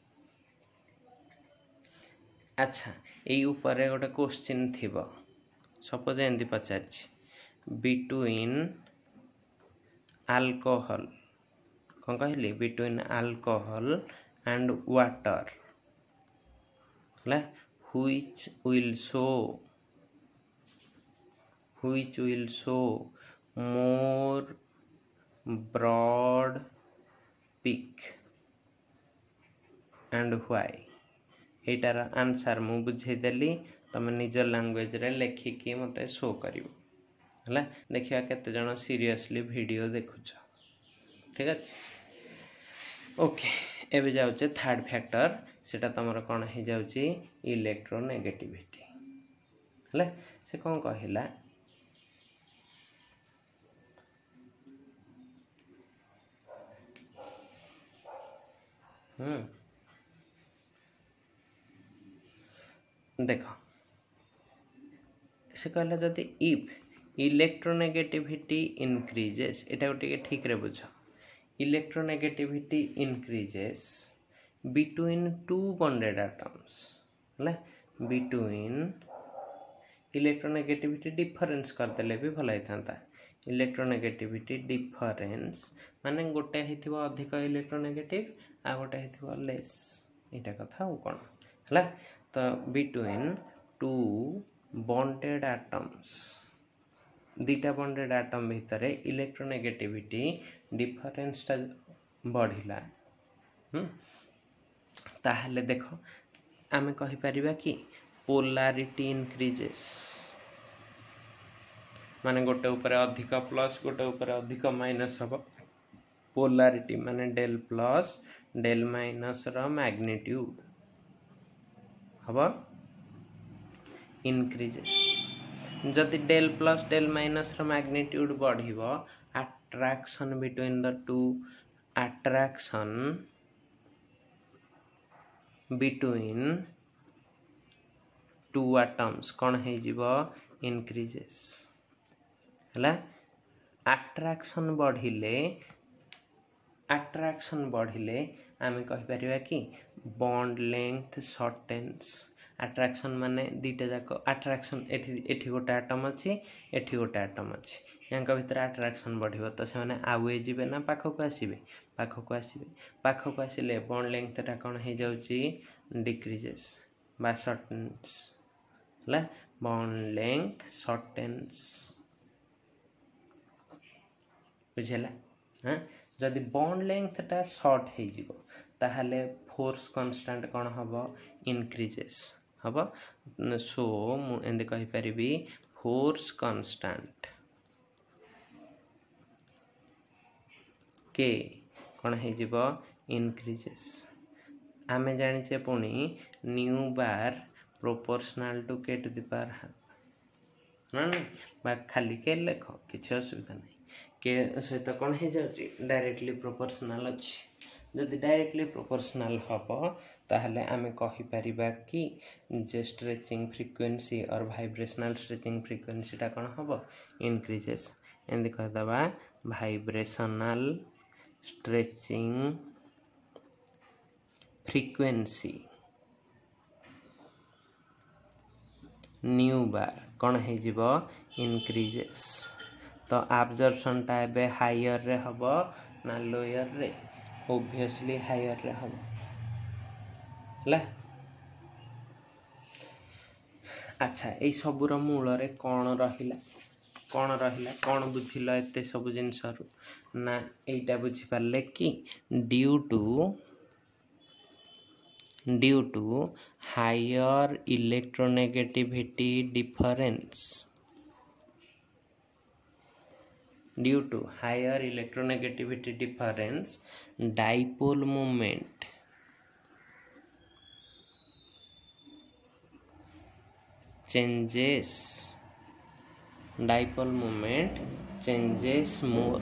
अच्छा यही ऊपर गोटे क्वेश्चन थिबो सपोज एंती पचार बिटवीन अल्कोहल कौन कहली बिटवीन अल्कोहल एंड वाटर है which will show more broad peak and why। एटार आंसर मु बुझेदेली तुम निज लैंग्वेज रे लेखिकी मते शो करिवो है। देखिया केते जण सीरियसली वीडियो देखुछ ठीक अछि। ओके एबे जाउचे थर्ड फैक्टर सेटा तमरो कोन हे जाउची इलेक्ट्रोनेगेटिविटी है। से कौन कहला देख से कहला जदि इफ इलेक्ट्रोनेगेटिविटी इंक्रीजेस एटा गोटे ठीक रे बुझ electronegativity increases between two bonded atoms है बिटवीन इलेक्ट्रोनेगेटिविटी डिफरेंस करदेले भी भल होता। इलेक्ट्रोनेगेटिविटी डिफरेंस माने गोटे हेतिबो अधिक इलेक्ट्रोनेगेटिव आ गोटे हेतिबो लेस एटा कथा हो कोन है। तो बिटवीन टू बॉन्डेड एटम्स दीटा बॉन्डेड एटम भितर इलेक्ट्रोनेगेटिविटी डिफरेंस टा बढ़िला ताहले देखो आमे कहि परिबा कि पोलारिटी इंक्रीजेस माने गोटे ऊपर अधिक प्लस गोटे ऊपर अधिक माइनस हबो पोलारिटी माने डेल प्लस डेल माइनस रो मैग्नीट्यूड हबो इंक्रीजेस। जदि डेल प्लस डेल माइनस रो मैग्नीट्यूड बढ़िबो attraction between the two attraction between two atoms कौन है जीवो इंक्रीजेस है। अट्रैक्शन बढ़िले आमे कहि परिबा कि बॉन्ड लेंथ शॉर्टेन्स। अट्रैक्शन माने दीटा जाक अट्रैक्शन एठी गोटे एटम अछि एठी गोटे एटम अछि यांक भितर अट्रैक्शन बढ़िबो तो से माने आवे जिवे ना पाखक आसिले बॉन्ड लेंथ टा कोन हे जाउची डिक्रीजेस बा शॉर्टेन्स है बॉन्ड लेंथ शॉर्टेन्स बुझला। हाँ जदि बॉन्ड लेंथ टा शॉर्ट हे जिवो ताहले फोर्स कांस्टेंट कौन हम इनक्रीजेस हम सो मुझे कहीपरि फोर्स कांस्टेंट के कौन हो इनक्रीजेस आमे जानिचे पुणी nu bar proportional to k to the power half ना बा खाली के लेख किसी असुविधा नहीं के सहित कौन हो जाए डायरेक्टली प्रोपोर्शनल अच्छी जदि डायरेक्टली प्रोपोर्शनल हम ताहले आमे कहि परिबा कि जे स्ट्रेचिंग फ्रीक्वेंसी और वाइब्रेशनल स्ट्रेचिंग फ्रीक्वेंसी टा कौन हम इनक्रीजेस एंड कहदबा vibrational stretching frequency nu bar कौन हो इनक्रीजेस तो एब्जॉर्प्शन टा एबे हायर रे हम ना लोअर रे ऑब्वियसली हायर रे हम ला अच्छा ये सबूर मूल रे कौन रहिला कौन बुझिल एते सब जिनस ना एटा बुझी पारले कि due to higher electronegativity difference due to higher electronegativity difference dipole moment changes more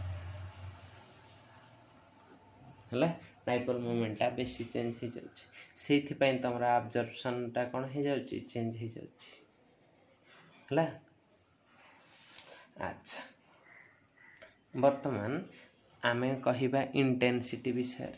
हला डाइपोल मोमेंट टा बेसी चेंज हो जाउछि सेथि पय तमरा ऑब्जर्वेशन टा कोन हो जाउछि चेंज हो जाउछि हला अच्छा वर्तमान आमे कहिबा इंटेंसिटी विषय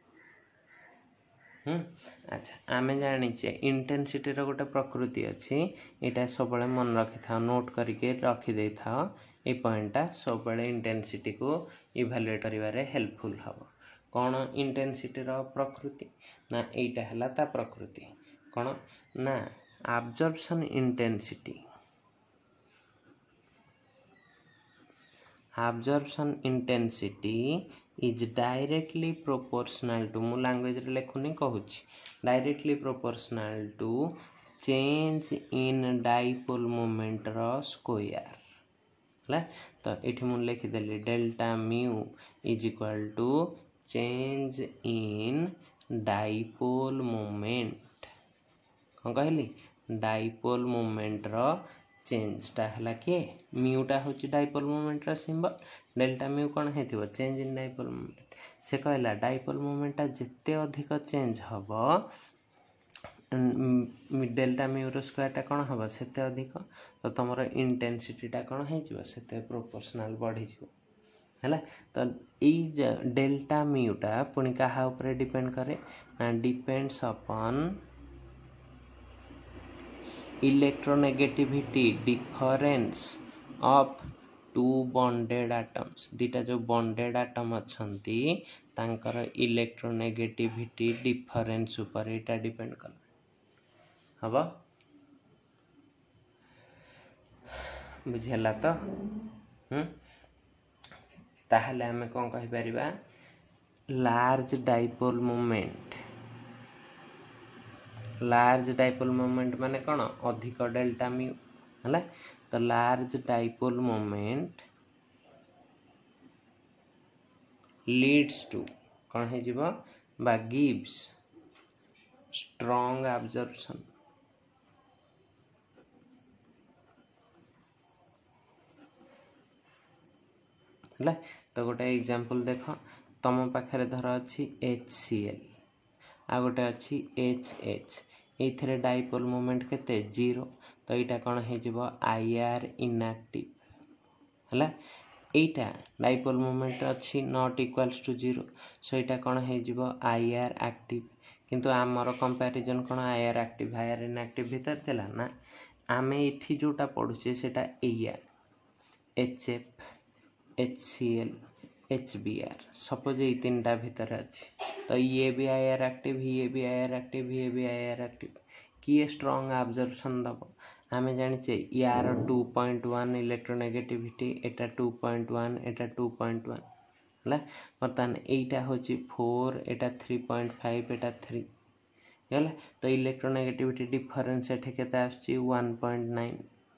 अच्छा आमे जानिचे इंटेंसिटी रो गोटे प्रकृति अच्छी एटा सब मन रखि था नोट करके रखी दे था ए पॉइंटटा सब इंटेंसिटी को इवैल्यूएट करिवारे हेल्पफुल हम कौन इंटेंसिटी रो प्रकृति ना एटा हला ता प्रकृति कौन ना absorption intensity is directly proportional to मु लैंग्वेज रे लेखुनी कहूची directly proportional to change in dipole moment रो स्क्वायर हला तो एठी मु लिखि देली delta mu is equal to change in dipole moment कौन कहली डाइपोल मोमेंट रो चेंज टा हला के म्यू टा होची डाइपोल मोमेंट रो सिंबल डेल्टा म्यू कौन हेतिबो चेंज इन डाइपोल मोमेंट से कहला डाइपोल मोमेंट टा जिते अधिक चेंज हबो डेल्टा म्यू रो स्क्वायर टा कौन हबो सेते अधिक तो तमरो इंटेंसिटी टा कौन हे जिवो सेते प्रोपोर्शनल बढ़ी जिवो हला तो ई डेल्टा म्यू टा पुनी काहा ऊपर डिपेंड करे ना depends upon electronegativity difference of two bonded atoms दीटा जो बॉन्डेड एटम अच्छंती तांकर इलेक्ट्रोनेगेटिविटी डिफरेंस ऊपर एटा डिपेंड कर हबा बुझेला तो ताहले हमें कौन कहि परिबा लार्ज डाइपोल मोमेंट माने कौन अधिक डेल्टा म्यू हला तो large dipole moment leads to कौन है जीवो बा गिव्स स्ट्रॉन्ग एब्जॉर्प्शन हला तो गोटे एग्जांपल देखो तम पाखरे धर अछि HCl आ गोटे अछि HH एथरे डाइपोल मोमेंट केते 0 तो एटा कौन है जीवो IR इनएक्टिव हला एटा डाइपोल मोमेंट अछि नॉट इक्वल्स टू 0 सो एटा कौन है जीवो IR एक्टिव किंतु आमर कंपैरिजन कौन IR एक्टिव IR इनएक्टिव भीतर थिला ना आमे एठी जोटा पढुचे सेटा एया HF HCl HBr सपोज ये तीनटा भीतर अछि तो ये भी IR एक्टिव ये भी IR एक्टिव ये भी IR एक्टिव किए स्ट्रॉन्ग एब्जॉर्प्शन दबो आमे जानिचे यार 2.1 इलेक्ट्रोनेगेटिविटी एटा 2.1 एटा 2.1 है बर्तमान यहीटा हूँ 4 एटा 3.5 एटा 3 है तो इलेक्ट्रोनेगेटिविटी डिफरेन्स एठी केते आछी 1.9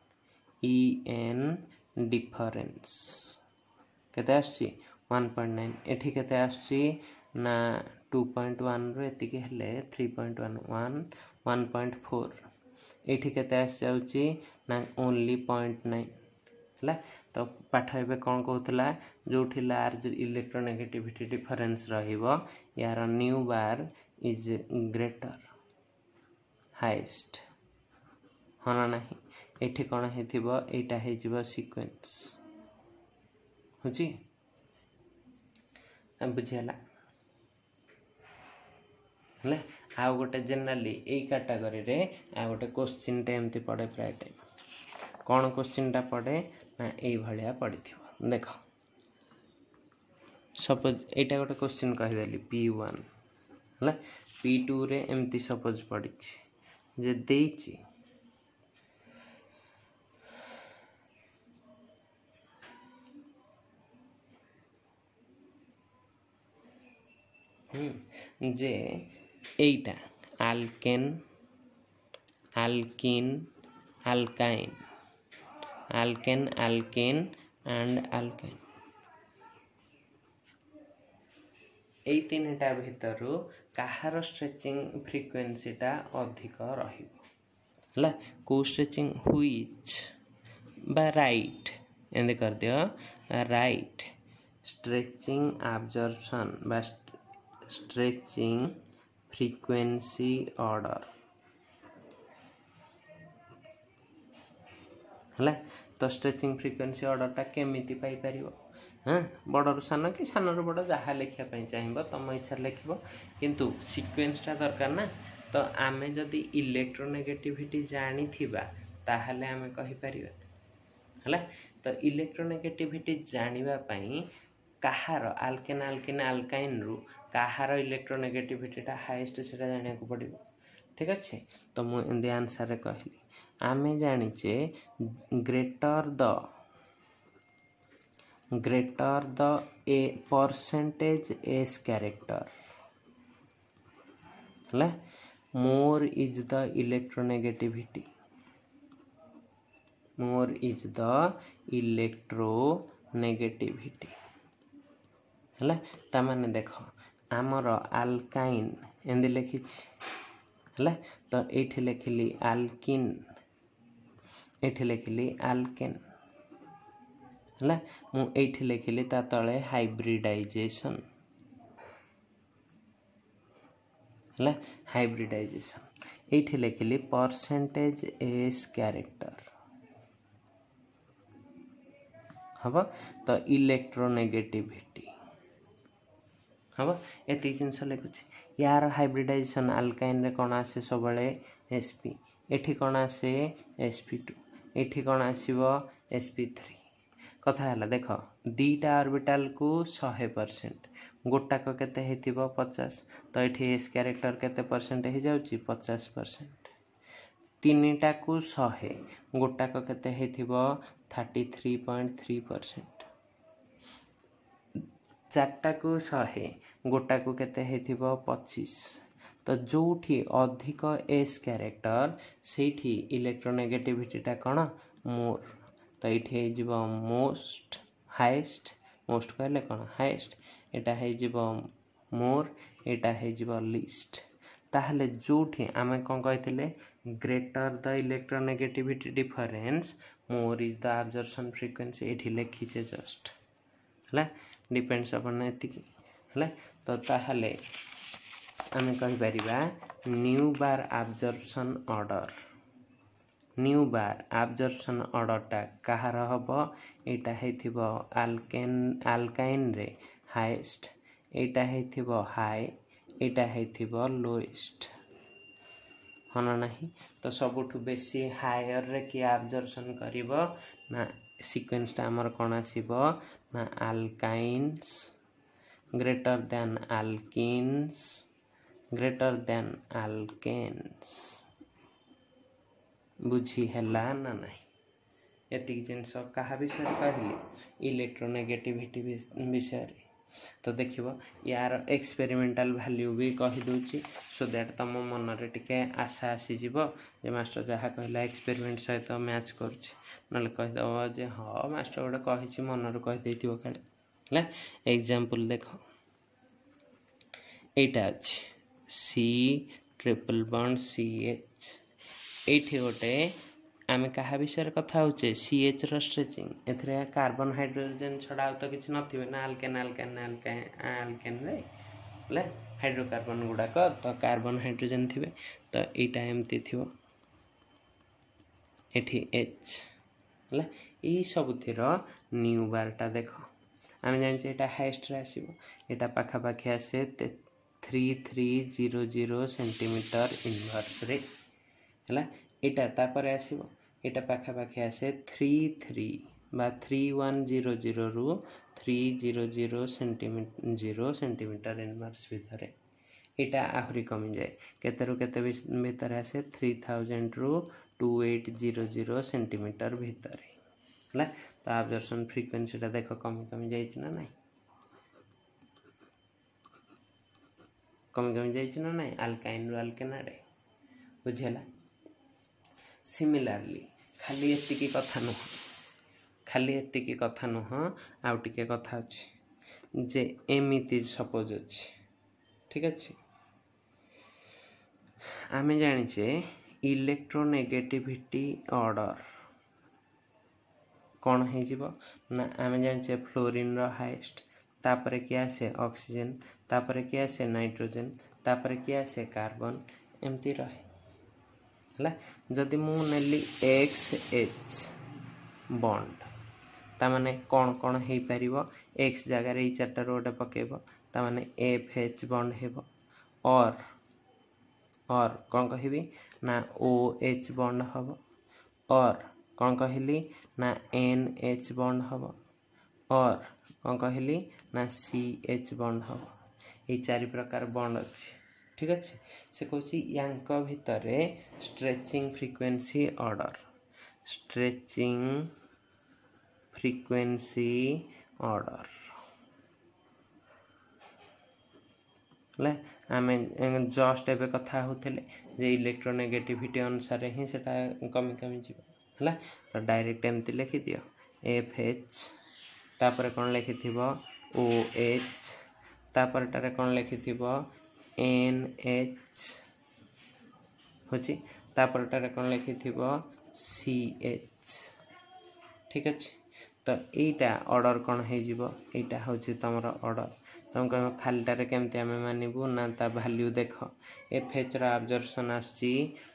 EN डिफरेन्स केते आछी 1.9 एठी केते आछी ना 2.1 रो एतिके हेले 3.1 1.4 एठी केते आछ जाउची ना ओनली 0.9 है तो पाठ ए कौन कहला जो लार्ज इलेक्ट्रोनेगेटिविटी डिफरेन्स रहिबो यार nu bar is greater highest हाँ ना नहीं एठी कौन हेथिबो एटा हेजिबो सीक्वेंस होची बुझियला है आउ गोटे जनरली यही कैटेगरी रे आ गोटे क्वेश्चन टे एमती पड़े प्राय टाइम कौन क्वेश्चन टा पड़े ना यही भाया पड़ी देख सपोज एटा गोटे क्वेश्चन कहीदेली P1 है P2 रे एमती सपोज पड़ी जे देइची जे एटा alkane alkene alkyne alkane alkane and alkyne एई तीनटा भितरु काहार स्ट्रेचिंग फ्रीक्वेंसी टा अधिक रहिबो हला को स्ट्रेचिंग व्हिच बा राइट एंड कर दियो राइट स्ट्रेचिंग एब्जॉर्प्शन बा स्ट्रेचिंग फ्रीक्वेंसी ऑर्डर है तो स्ट्रेचिंग फ्रीक्वेंसी ऑर्डर टा केमिति पाई परिबो हाँ बड़ सान कि सान बड़ जहाँ लिखापी चाहिए तुम इच्छा लिख किंतु सीक्वेंस टा दरकार ना तो आमे जदि इलेक्ट्रोनेगेटिविटी जानी थिबा ताहले आमे कहि परिबा है तो इलेक्ट्रोनेगेटिविटी जानिबा पई काहार आल्केन आल्केन आल्काइन रु काहार इलेक्ट्रोनेगेटिविटी टा हाईएस्ट सेटा जानिया को पड़िबो ठीक अच्छे तो मु इन द आंसर रे कहली आमे जानिचे greater the a percentage s character है more is the electronegativity more is the electronegativity है ता माने देखो आमर आल्काइन एंदी लिखी है तो ये लिखिली आल्किन ये लिखिली आल्केन है मु ये लिखिली ता तले हाइब्रिडाइजेशन है हाइब्रिडाइजेशन ये लिखिली परसेंटेज एस कैरेक्टर हम तो इलेक्ट्रोनेगेटिविटी हम एति जिनस लिखुची यार हाइब्रिडाइजेशन आल्काइन रे कौन आसे सब sp एठी कौन आसे sp2 एठी कौन आसीबो sp3 कथा है देख दीटा ऑर्बिटल को 100% गोटाक केते हेतिबो 50 तो एठी s कैरेक्टर केते परसेंट हे जाउची 50% तीनटा को 100 गोटाक केते हेतिबो 33.3% चारटा को 100 गोटा को केते हेतिबो 25 तो जोठी अधिक एस कैरेक्टर सेठी इलेक्ट्रोनेगेटिविटी टा कोन मोर तो एठी हे जिवो मोस्ट हाईएस्ट मोस्ट कहले कोन हाईएस्ट एटा हे जिवो मोर एटा हे जिवो लीस्ट ताहले जोठी आमे कोन कहथिले greater the electronegativity difference more is the absorption frequency एठी लिखिचे जस्ट हला डिपेंड्स अपन एतिकी हला तो ताहले आमे कहि परिबा nu bar absorption order nu bar absorption order टा कहार हबो एटा हेथिबो आल्काइन रे हाईएस्ट एटा हेथिबो हाई एटा हेथिबो लोएस्ट हना नहीं तो सबुठु बेसी हायर रे कि एब्जॉर्प्शन करिवो ना सीक्वेंस टा हमर कोन आसीबो ना alkynes greater than alkenes greater than alkanes बुझी हैला ना नहीं एतिक जिनस कहा विषय कहली इलेक्ट्रोनेगेटिविटी विषय तो देखिबो यार एक्सपेरिमेंटाल वैल्यू भी कहि दोची सो दैट तुम मन रे टिके आशा आसी जीवो जे मास्टर जहा कहला एक्सपेरिमेंट सहित मैच करूची नले कहि दबो जे हां मास्टर गोटे कहिची मन रे कहि देथिबो काले हला एग्जांपल देखो एटा अछि C triple bond C H एठी गोटे आमे कहा विषय कथा होचे सी एच रो स्ट्रेचिंग एथरे कार्बन हाइड्रोजन छडा तो किछि नथिबे ना अल्केन रे ले हाइड्रोकार्बन गुडा को तो कार्बन हाइड्रोजन थिबे तो एटा एमती थिबो एठी एच ले ई सब थिरो न्यू बारटा देखो आमे जानि एटा हाईएस्ट रे आसीबो एटा पाखा पाखी आसे 3300 सेंटीमीटर इनवर्स रे हला एटा तापर आसीबो एटा पाखा पाखी आसे 33 बा 3100 रु 300 सेंटीमीटर इनवर्स भितर एटा आहुरी कमी जाए केते रु केते भितर आसे 3000 रु 2800 सेंटीमीटर भितर हला तो अब्जॉर्प्शन फ्रीक्वेंसी टा देखो कमी कमी जाइछ ना नाही कमी जाइछ ना नाही अल्काइन रु अल्केन रे बुझेला सिमिलरली खाली एतिकी कथा नुह आउ टिके कथा अछि जे एमिति सपोज अछि ठीक अछि आमे जानि छे इलेक्ट्रोनेगेटिविटी ऑर्डर कौन है जीवो ना आमे जानि छे फ्लोरीन रो हाईएस्ट तापरे क्या से ऑक्सीजन तापरे क्या से नाइट्रोजन तापरे क्या से कार्बन एमती रहे हला जदि मु नेली XH बॉन्ड ता माने कौन हे परिबो X जगह रे चारटा रोटे पकेबो ता माने FH बॉन्ड हेबो और कौन कहिबी ना OH बॉन्ड हबो और कौन कहली ना NH बॉन्ड हबो और कौन कहली ना CH बॉन्ड हबो ए चारि प्रकार बॉन्ड अछि ठीक अछि से कहछि यांक भितरे स्ट्रेचिंग फ्रीक्वेंसी ऑर्डर ले आमे जस्ट एबे कथा होतले जे इलेक्ट्रोनेगेटिविटी अनुसार ही सेटा कमी कमी जीव हला तो डायरेक्ट एमती लिखि दियो FH तापर कोन लिखि थिबो OH तापर टारे कोन लिखि थिबो NH होची तापर टारे कोन लिखि थिबो CH ठीक अछि तो एटा ऑर्डर कोन हे जीवो एटा होची तमरो ऑर्डर तुम कह खाली टारे केमते हमें मानिबू ना ता वैल्यू देखो FH रा अब्जॉर्प्शन आछि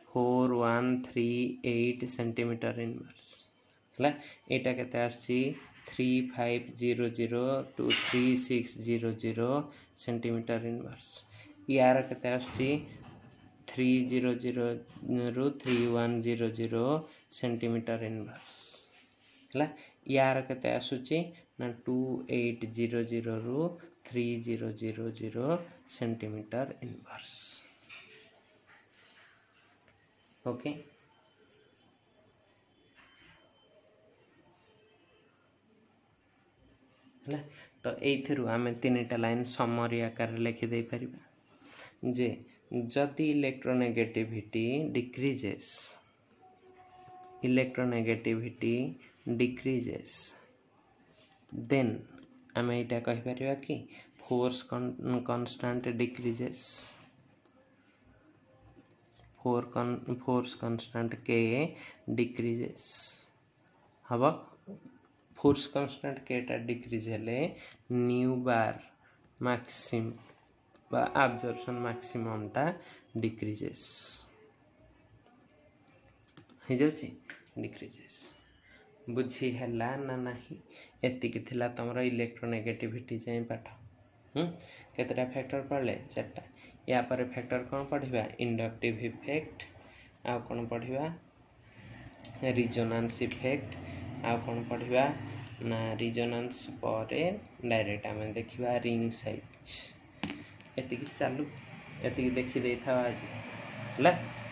4138 सेंटीमीटर इनवर्स हला एटा केते आछि 3500 टू 3600 सेंटीमीटर इनवर्स यार केते आछि 300 रु 3100 सेंटीमीटर इनवर्स हला यार केते आसुची ना 2800 रु 3000 सेंटीमीटर इनवर्स ओके हला तो एथिरु आमे तीनटा लाइन समरी आकार लिखि दे परिबा जे जदि इलेक्ट्रोनेगेटिविटी डिक्रीजेस देन आमे एटा कहि परिबा कि force constant decreases force constant के डिक्रीजेस हबो फोर्स कांस्टेंट के टा डिक्रीज हेले न्यू बार मैक्सिमम बा अब्जॉर्प्शन मैक्सिमम टा डिक्रीजेस हे जाउची डिक्रीजेस बुझी हैला ना नाही एति कि थिला तमरो इलेक्ट्रोनेगेटिविटी जे पाठ केतरा फैक्टर पड़ले चारटा या पर फैक्टर कोन पढिबा इंडक्टिव इफेक्ट आ कोन पढिबा रिजोनेंस इफेक्ट आ कोन पढिबा ना रिजोनेंस परे डायरेक्ट आमे देखिबा रिंग साइज एति कि चालू एति कि देखि देथा आज हला